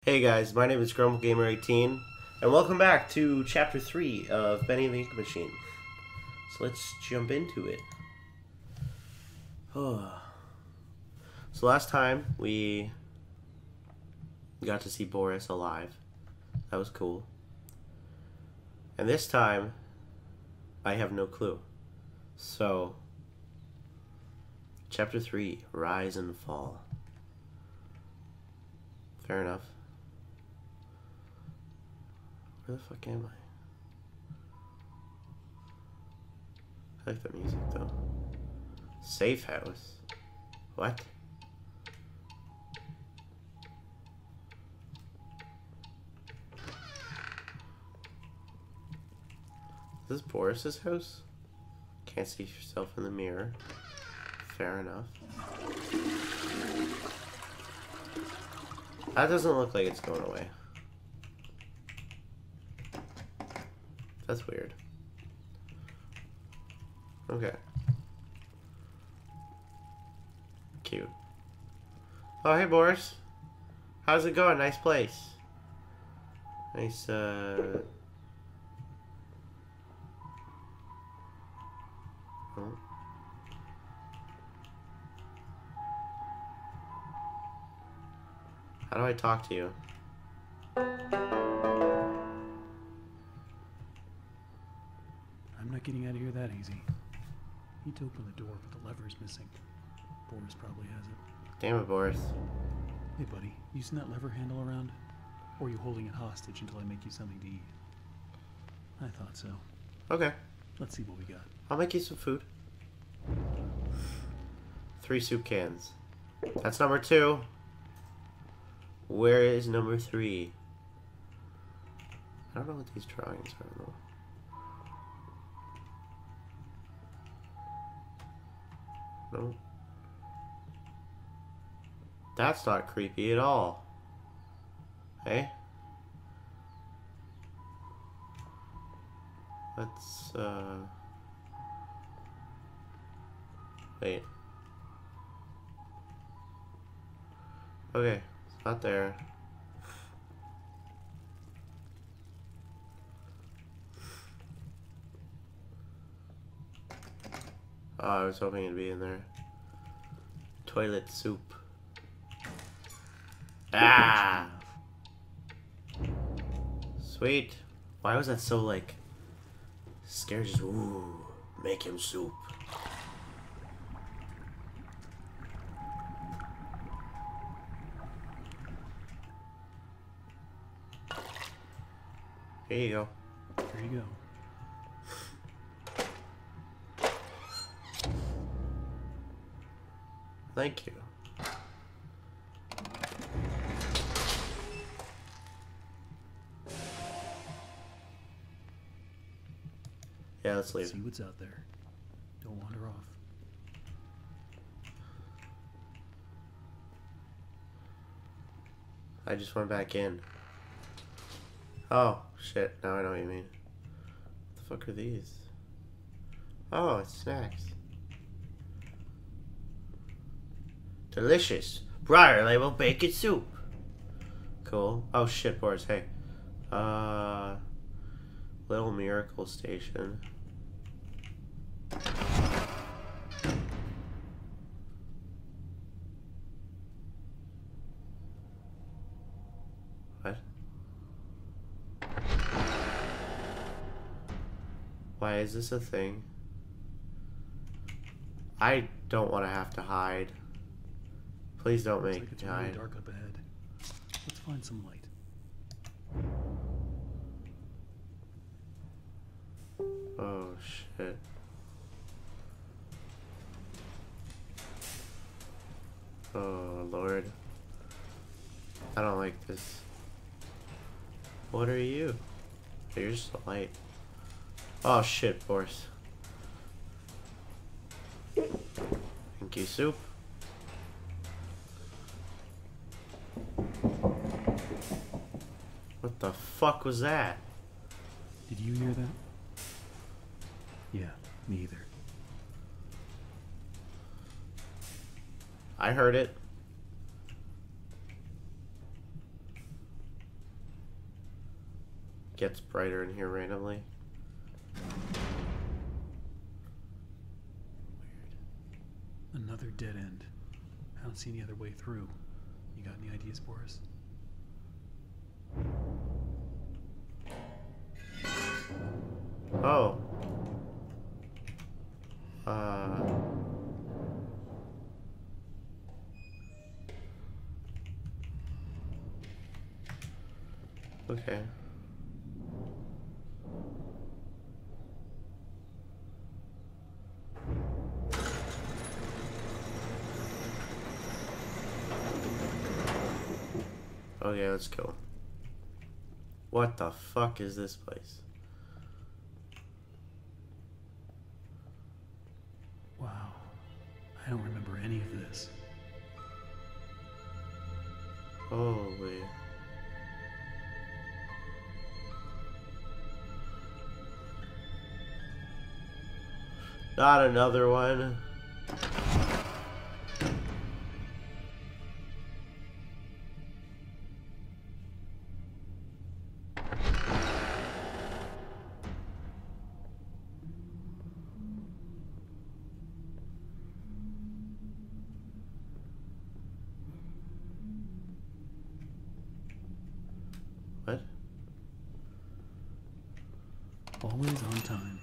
Hey guys, my name is GrumbleGamer18, and welcome back to Chapter 3 of Benny the Ink Machine. So let's jump into it. So last time we got to see Boris alive. That was cool. And this time, I have no clue. So, Chapter 3, Rise and Fall. Fair enough. Where the fuck am I like the music though. Safe house? What? Is this Boris's house? Can't see yourself in the mirror. Fair enough. That doesn't look like it's going away. That's weird. Okay. Cute. Oh, hey, Boris. How's it going? Nice place. Nice, Oh. How do I talk to you? I'm not getting out of here that easy. Need to open the door, but the lever is missing. Boris probably has it. Damn it, Boris. Hey, buddy, you seen that lever handle around? Or are you holding it hostage until I make you something to eat? I thought so. Okay. Let's see what we got. I'll make you some food. 3 soup cans. That's number 2. Where is number 3? I don't know what these drawings are though. No. That's not creepy at all. Hey? Let's, wait. Okay, it's not there. Oh, I was hoping it'd be in there. Toilet soup. Ah! Sweet. Why was that so, like, scared? Just, ooh, make him soup. Here you go. Here you go. Thank you. Yeah, let's leave. See what's out there. Don't wander off. I just went back in. Oh, shit. Now I know what you mean. What the fuck are these? Oh, it's snacks. Delicious. Briar label bacon soup. Cool. Oh, shit, Boris. Hey. Little Miracle Station. What? Why is this a thing? I don't want to have to hide. Please don't Looks make like it's me really hide. dark up ahead. Let's find some light. Oh, shit. Oh, Lord. I don't like this. What are you? You're just a light. Oh, shit, Boris. Thank you, soup. What the fuck was that? Did you hear that? Yeah, me either. I heard it. gets brighter in here randomly. Another dead end. I don't see any other way through. You got any ideas, Boris? Oh. Okay. Okay, let's go. What the fuck is this place? Wow. I don't remember any of this. Holy. Not another one. What? Always on time.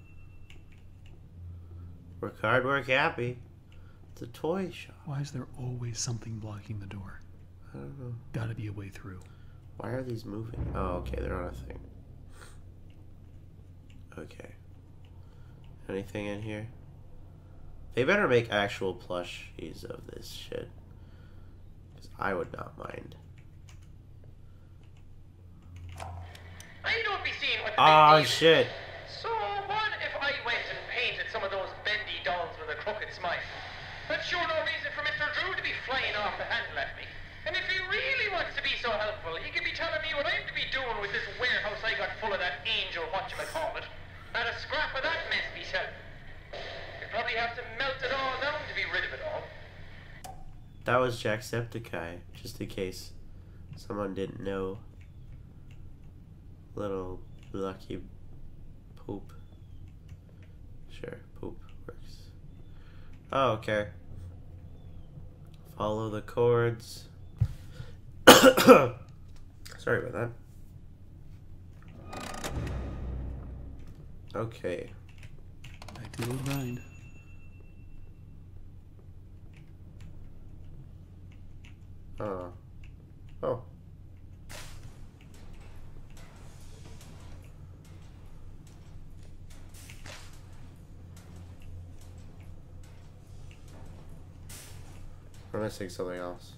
Work hard, work happy. It's a toy shop. Why is there always something blocking the door? I don't know. Gotta be a way through. Why are these moving? Oh, okay, they're on a thing. Okay. Anything in here? They better make actual plushies of this shit. Because I would not mind. I don't be seeing what the Oh, big deal is. shit. So what if I went and painted some of those bendy dolls with a crooked smile? That's sure no reason for Mr. Drew to be flying off the handle at me. And if he really wants to be so helpful, he could be telling me what I'm to be doing with this warehouse I got full of that angel whatchamacallit. Not a scrap of that mess myself. You'd probably have to melt it all down to be rid of it all. That was Jacksepticeye, just in case someone didn't know. Little lucky poop. Sure, poop works. Oh, okay. Follow the chords. Sorry about that. Okay. Back to the old grind. Oh. We're missing something else.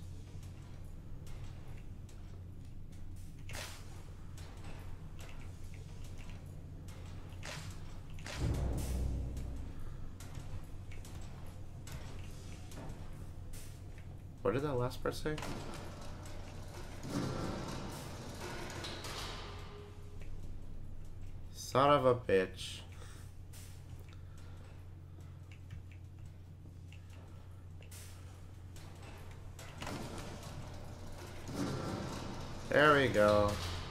What did that last part say? Son of a bitch. There we go.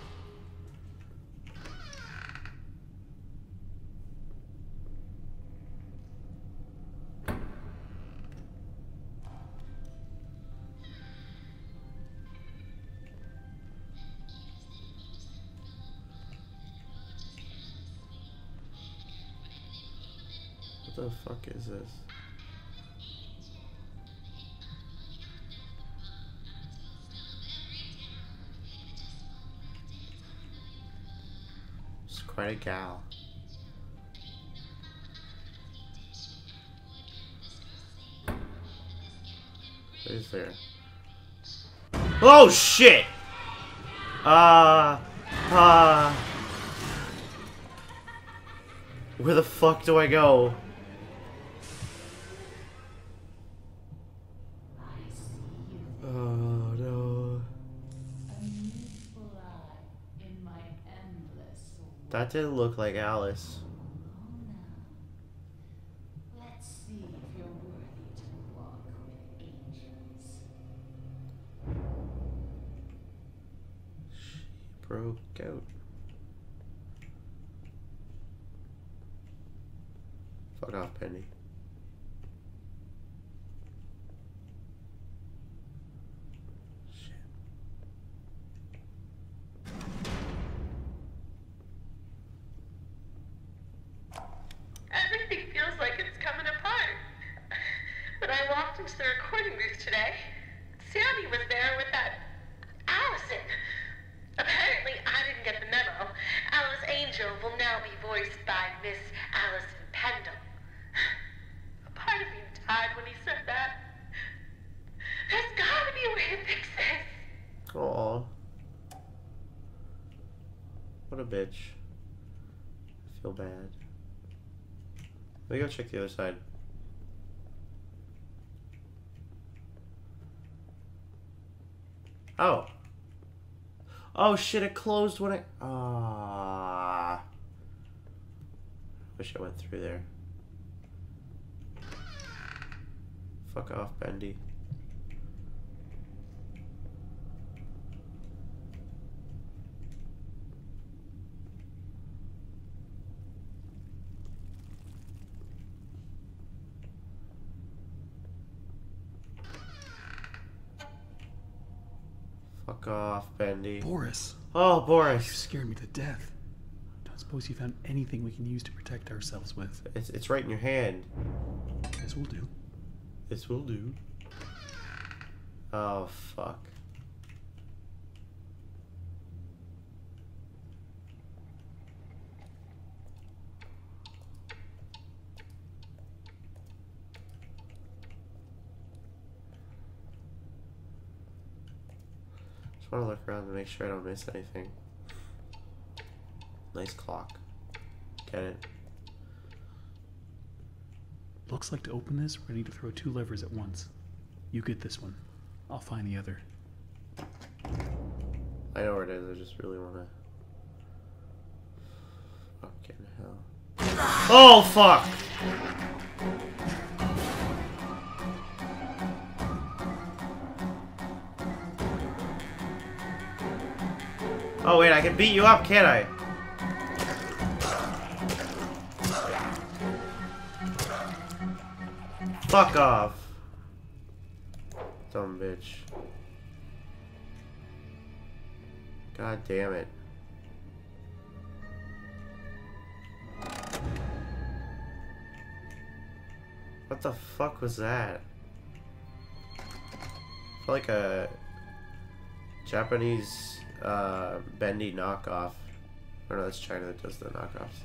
What the fuck is this? She's quite a gal. What is there? Oh shit! Where the fuck do I go? Oh no. That didn't look like Alice. Let's see if you're worthy to walk with angels. Broke out. Fuck off, Bendy. Everything feels like it's coming apart. When I walked into the recording booth today, Sammy was there with that Allison. Apparently, I didn't get the memo. Alice Angel will now be voiced by Miss Allison Pendle. A part of me died when he said that. There's gotta be a way to fix this. Aw. What a bitch. I feel bad. Let me go check the other side. Oh. Oh shit, it closed when I... Ah. Wish I went through there. Fuck off, Bendy. Fuck off, Bendy. Boris, Oh, you Boris. scared me to death. Don't suppose you found anything we can use to protect ourselves with. It's right in your hand. This will do. This will do. Oh, fuck. Just want to look around to make sure I don't miss anything. Nice clock. Get it? Looks like to open this, we're gonna need to throw 2 levers at once. You get this one. I'll find the other. I know where it is. I just really want to. Fucking hell. Oh, fuck! Oh, wait, I can beat you up, can't I? Fuck off. Dumb bitch. God damn it. What the fuck was that? Felt like a Japanese bendy knockoff. Or no, that's China that does the knockoffs.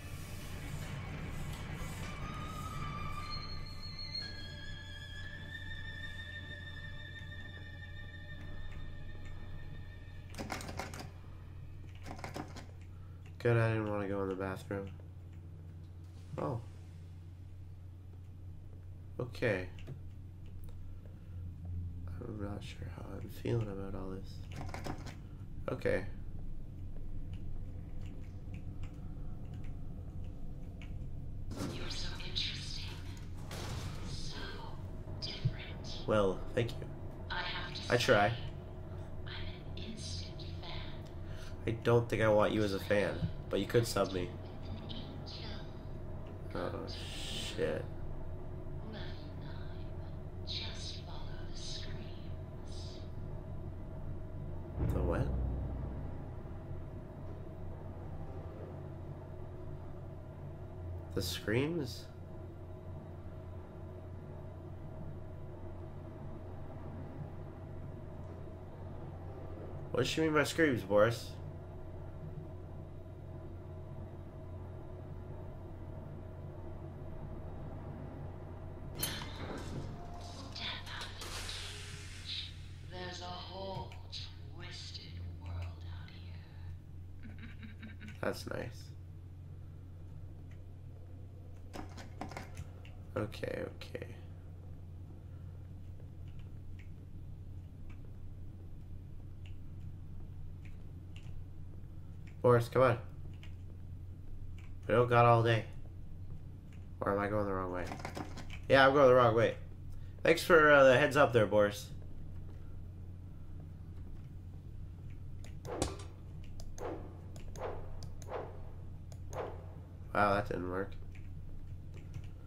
Good, I didn't want to go in the bathroom. Oh. Okay. I'm not sure how I'm feeling about all this. Okay. You're so interesting. So different. Well, thank you. I have to I try. say, I'm an instant fan. I don't think I want you as a fan, but you could sub me. With an angel. Oh, shit. Level 9. Just follow the screams. The what? The screams? What does she mean by screams, Boris? Step out of the cage. There's a whole twisted world out here. That's nice. Okay, okay. Boris, come on. We don't got all day. Or am I going the wrong way? Yeah, I'm going the wrong way. Thanks for the heads up there, Boris. Wow, that didn't work.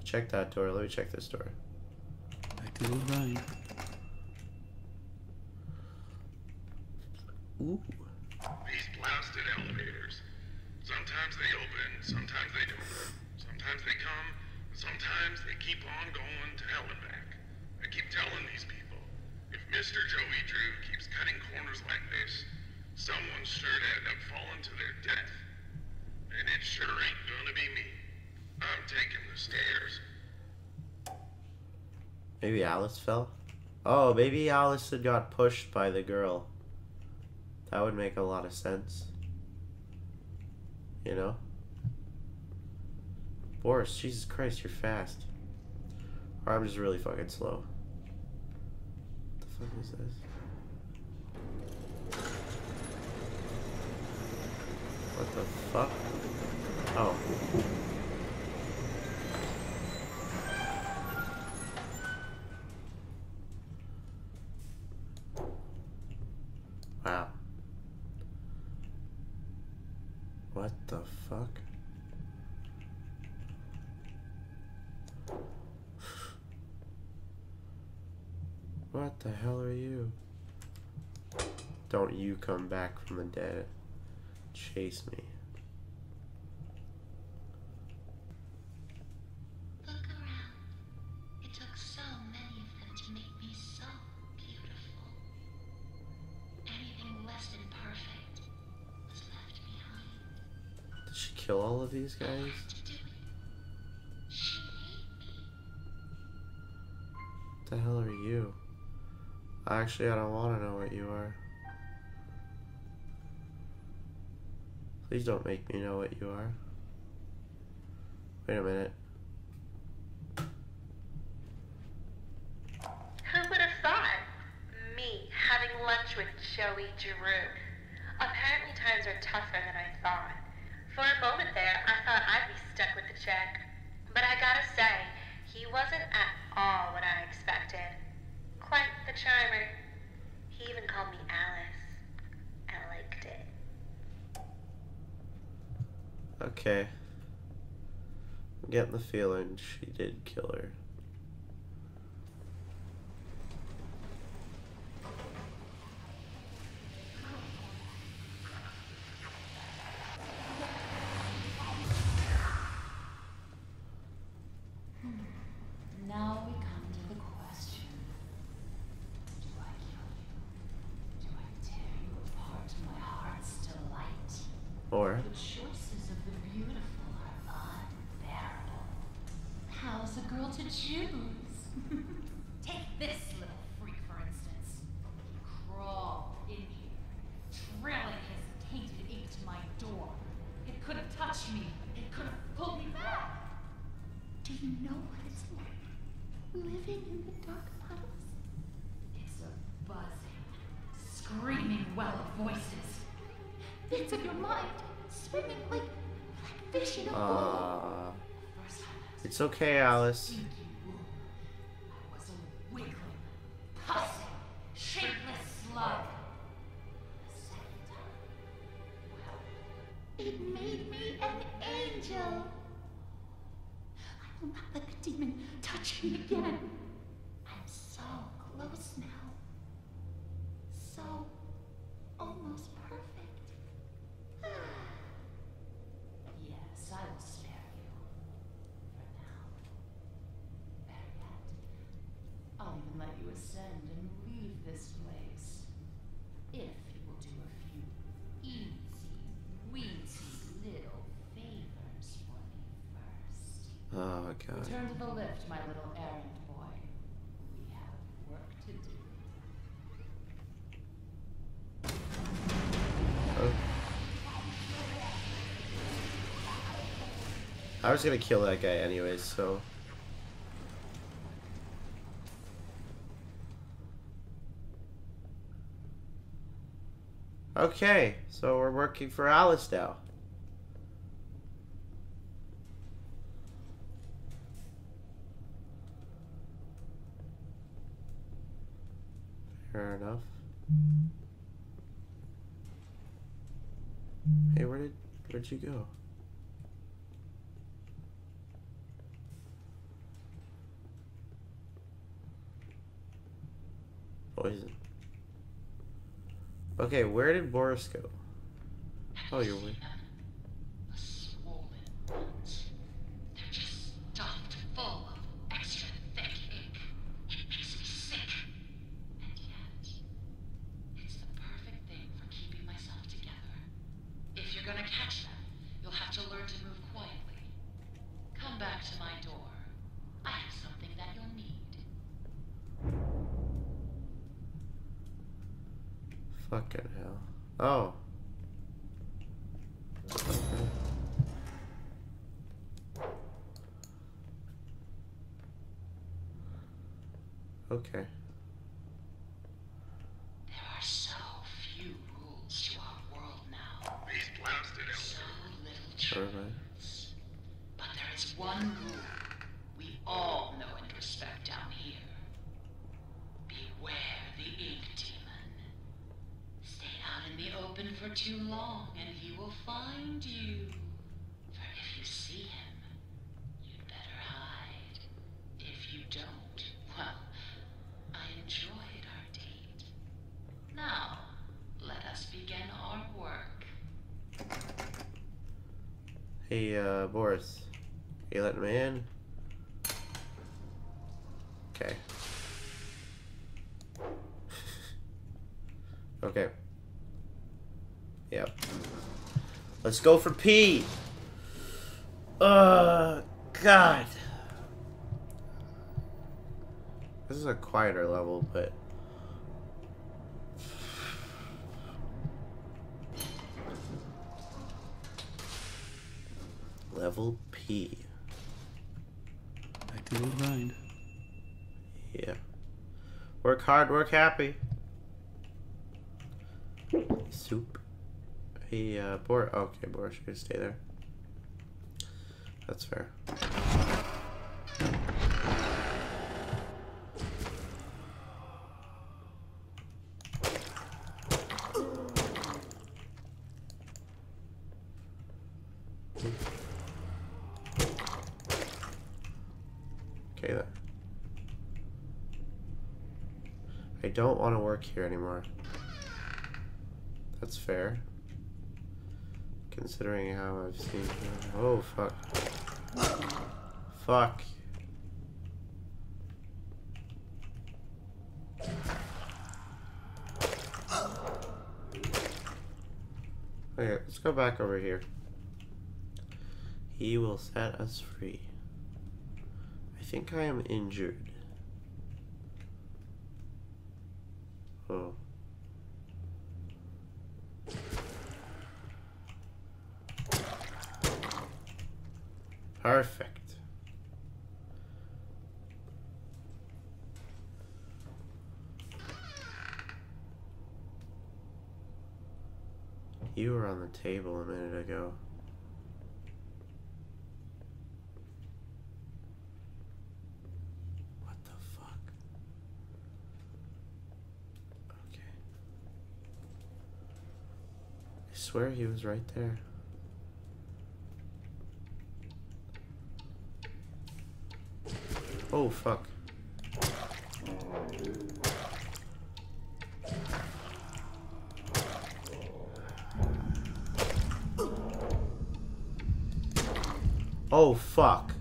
check that door. Let me check this door. Back to O'Brien. Ooh. These blasted elevators. Sometimes they open, sometimes they don't. Sometimes they come, sometimes they keep on going to hell and back. I keep telling these people, if Mr. Joey Drew keeps cutting corners like this, someone's sure to end up falling to their death. And it sure ain't gonna be me. I'm taking the stairs. Maybe Alice fell? Oh, maybe Alice had got pushed by the girl. That would make a lot of sense. You know? Boris, Jesus Christ, you're fast. Or I'm just really fucking slow. What the fuck is this? What the fuck? Oh. Wow. What the fuck? What the hell are you? Don't you come back from the dead. Chase me. Look around. It took so many of them to make me so beautiful. Anything less than perfect was left behind. Did she kill all of these guys? To do it. She made me. What the hell are you? Actually, I don't want to know what you are. Please don't make me know what you are. Wait a minute. Who would have thought? Me having lunch with Joey Drew. Apparently times are tougher than I thought. For a moment there, I thought I'd be stuck with the chick. But I gotta say, he wasn't at all what I expected. Quite the charmer. He even called me Alice. I liked it. Okay. I'm getting the feeling she did kill her. Now we come to the question. Do I kill you? Do I tear you apart to my heart's delight? Or The choices of the beautiful are unbearable. How's a girl to choose? Take this little freak, for instance. He crawled in here, trailing his tainted ink to my door. It could have touched me. It could have pulled me back. Do you know what it's like living in the dark puddles? It's a buzzing, screaming well of voices. Bits of your mind swimming like fish in a bowl. First time I was it's okay, Alice. stinky womb. I was a wiggling, pussing, shapeless slug. The second time, well, It made me an angel. I will not let the demon touch me again. I'm so close now. So almost perfect. yes, I will spare you. For now. Better yet, I'll even let you ascend and leave this place. If you will do a few easy, weensy little favors for me first. Oh god. Return to the lift, my little errand boy. We have work to do. Oh. I was gonna kill that guy anyways, so. Okay, so we're working for Alice now. Fair enough. Hey, where'd you go? Okay, where did Boris go? Oh, you're weird. The swollen ones. They're just stuffed full of extra thick ink. It makes me sick. And yet, it's the perfect thing for keeping myself together. If you're gonna catch them, you'll have to learn to move quietly. Come back to my door. I have something that you'll need. Fucking hell. Oh. Okay. There are so few rules to our world now. These blasted So elevators. little Alright. truths. But there is one rule we all know and respect down here. Beware the ink demon. Stay out in the open for too long and he will find you. For if you see him, you'd better hide. If you don't, well, I enjoyed our date. Now, let us begin our work. Hey, Boris. You letting me in? Okay. Okay. Yep. Let's go for P. God. This is a quieter level, but level P. Back to the old grind. Yeah. Work hard, work happy. Soup. Hey, Boris. Okay, Boris, you're gonna stay there. That's fair. Okay then. I don't want to work here anymore. That's fair. Considering how I've seen her. Oh, fuck. Fuck. Okay, let's go back over here. He will set us free. I think I am injured. Oh. Perfect. You were on the table a minute ago. What the fuck? Okay. I swear he was right there. Oh, fuck. Oh, fuck.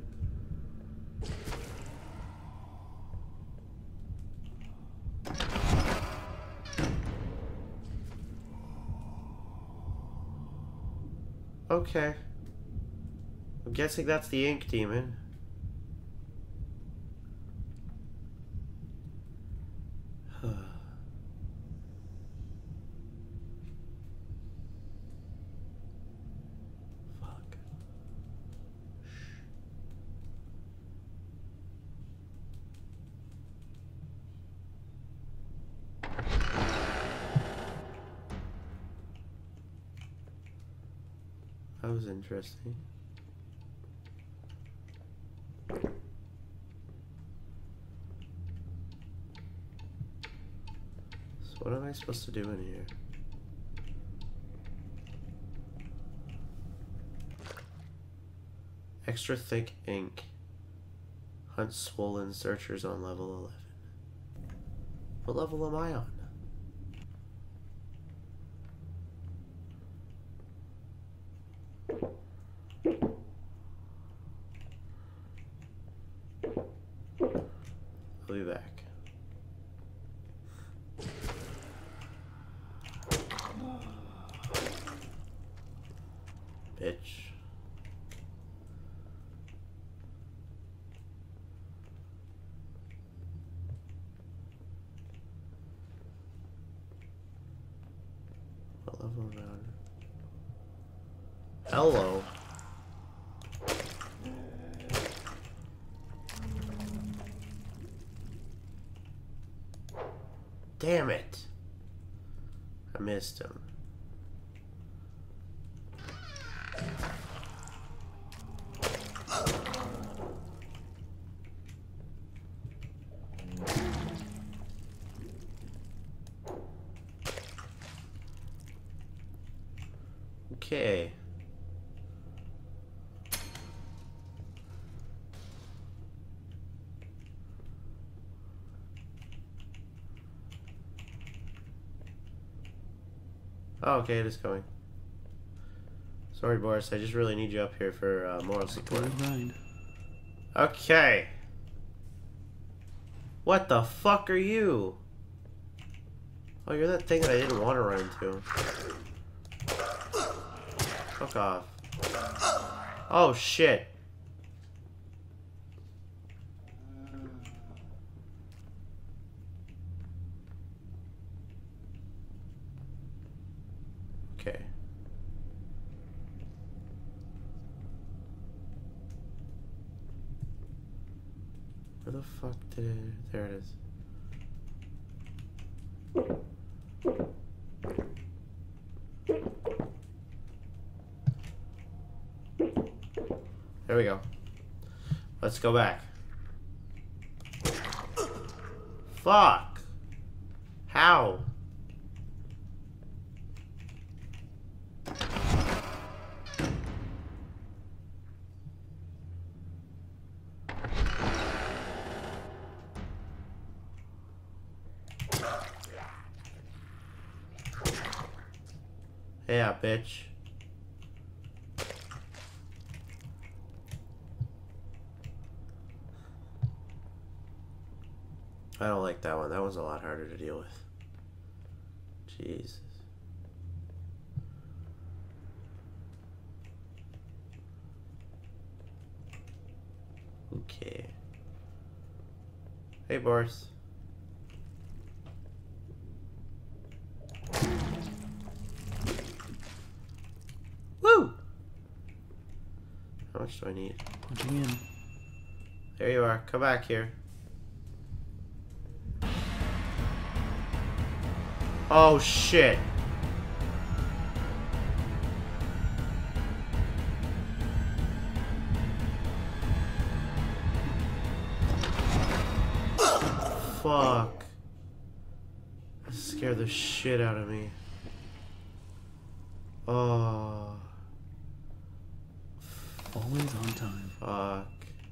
Okay. I'm guessing that's the ink demon. Fuck. That was interesting. So what am I supposed to do in here? Extra thick ink. Hunt swollen searchers on level 11. What level am I on? be back. Bitch. What level am I on? Hello. Damn it. I missed him. Okay. Oh, okay, it is going. Sorry, Boris. I just really need you up here for moral support. Grind. Okay. What the fuck are you? Oh, you're that thing that I didn't want to run into. Fuck off. Oh, shit. Okay. Where the fuck did it... There it is. There we go. Let's go back. Fuck! How? Yeah, bitch. I don't like that one. That one's a lot harder to deal with. Jesus. Okay. Hey, Boris. Woo! How much do I need? Punching in. There you are. Come back here. Oh, shit. Fuck. That scared the shit out of me. Oh. Always on time. Fuck.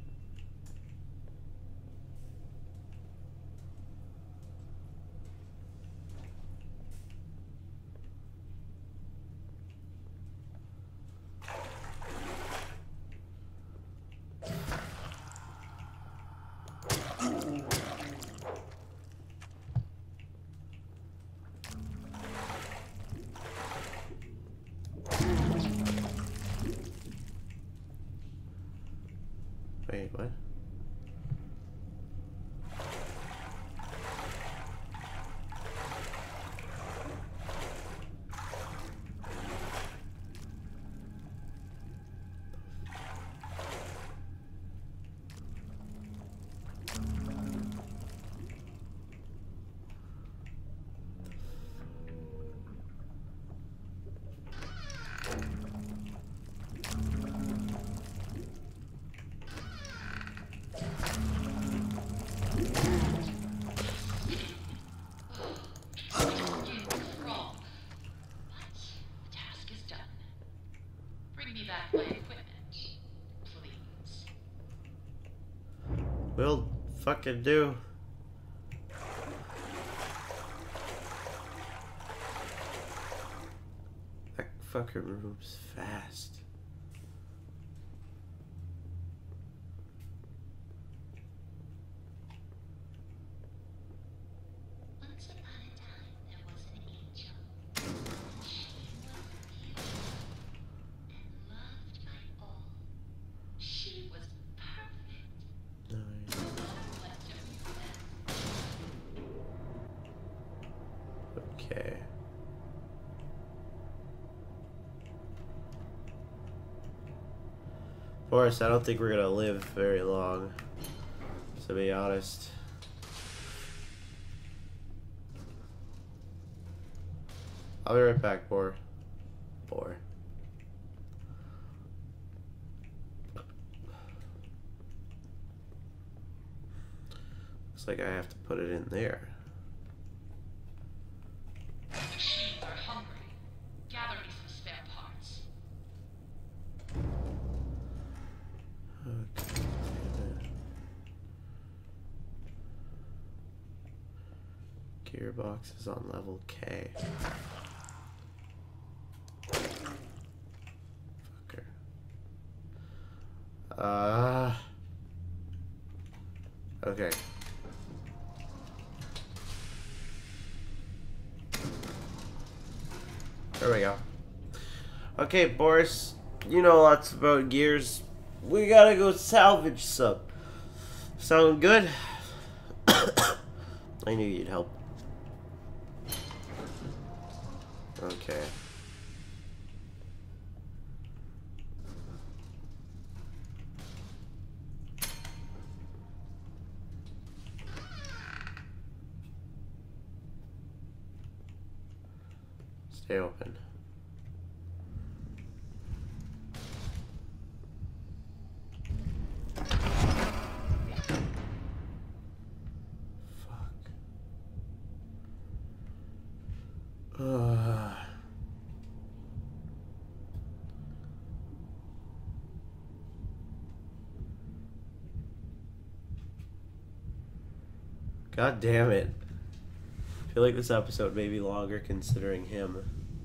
Wait, what? Wrong. But the task is done. Bring me back my equipment, please. Will fucking do. That fucker moves fast. Boris, I don't think we're gonna live very long, to be honest. I'll be right back, Bor. Looks like I have to put it in there. The machines are hungry. Gather me some spare parts. Okay. Gearbox is on level K. Fucker. Okay. There we go. Okay, Boris, you know lots about gears. We gotta go salvage some. Sound good? I knew you'd help. Okay. Stay open. God damn it. I feel like this episode may be longer considering him.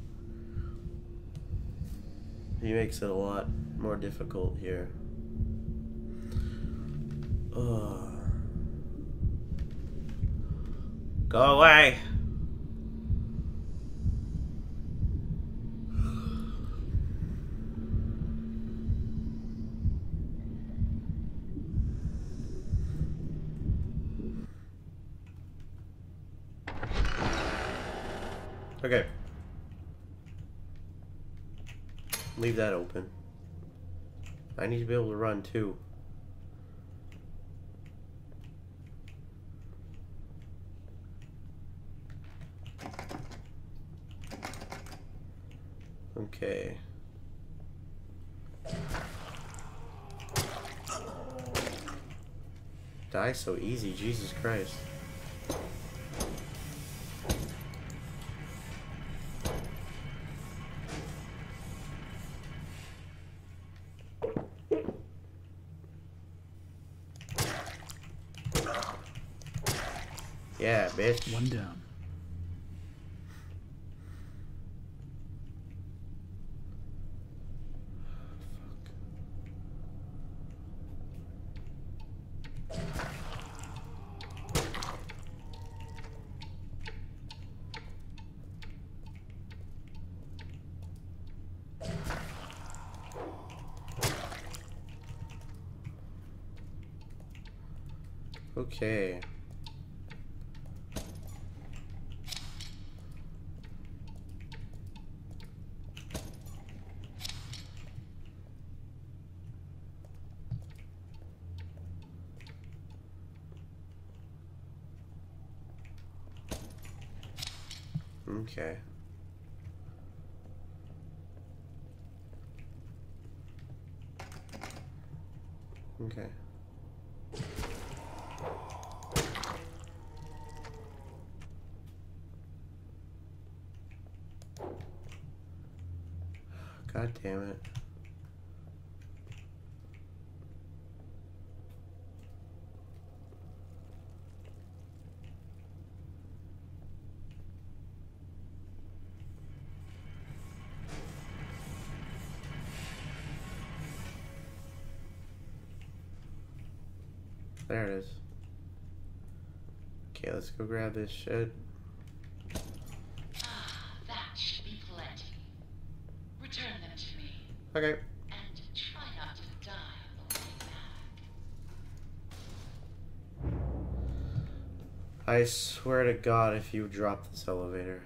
He makes it a lot more difficult here. Ugh. Go away! Okay. Leave that open. I need to be able to run too. Okay. Die so easy, Jesus Christ. Yeah, bitch. One down. Okay. Okay. Okay. God damn it. There it is. Okay, let's go grab this shit. Ah, that should be plenty. Return them to me. Okay. And try not to die on the way back. I swear to God, if you drop this elevator.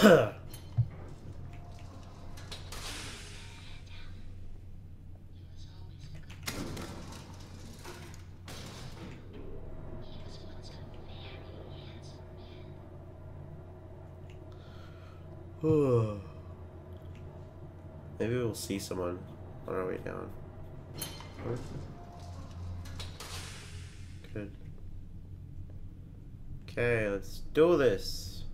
Maybe we'll see someone on our way down. Good. Okay, let's do this.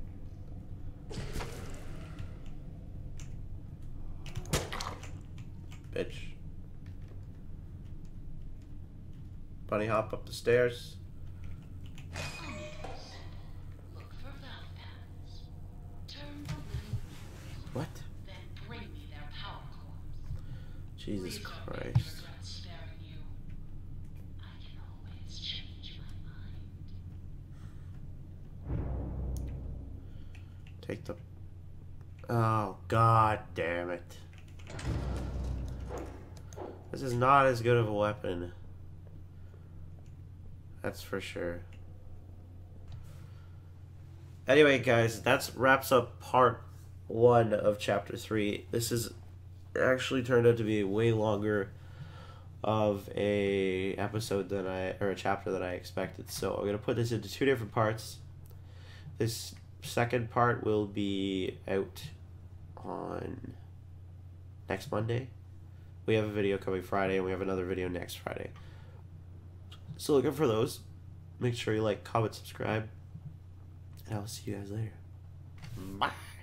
Bitch. Bunny hop up the stairs. Look for valve patterns. Turn the little What? then bring me their power cores. Jesus Please don't make me Christ. regret sparing you. I can always change my mind. Take the... Oh, god damn it. This is not as good of a weapon. That's for sure. Anyway, guys, that wraps up part 1 of chapter 3. This is actually turned out to be way longer of a episode than a chapter than I expected. So I'm gonna put this into 2 different parts. This second part will be out on next Monday. We have a video coming Friday, and we have another video next Friday. So look out for those. Make sure you like, comment, subscribe, and I will see you guys later. Bye.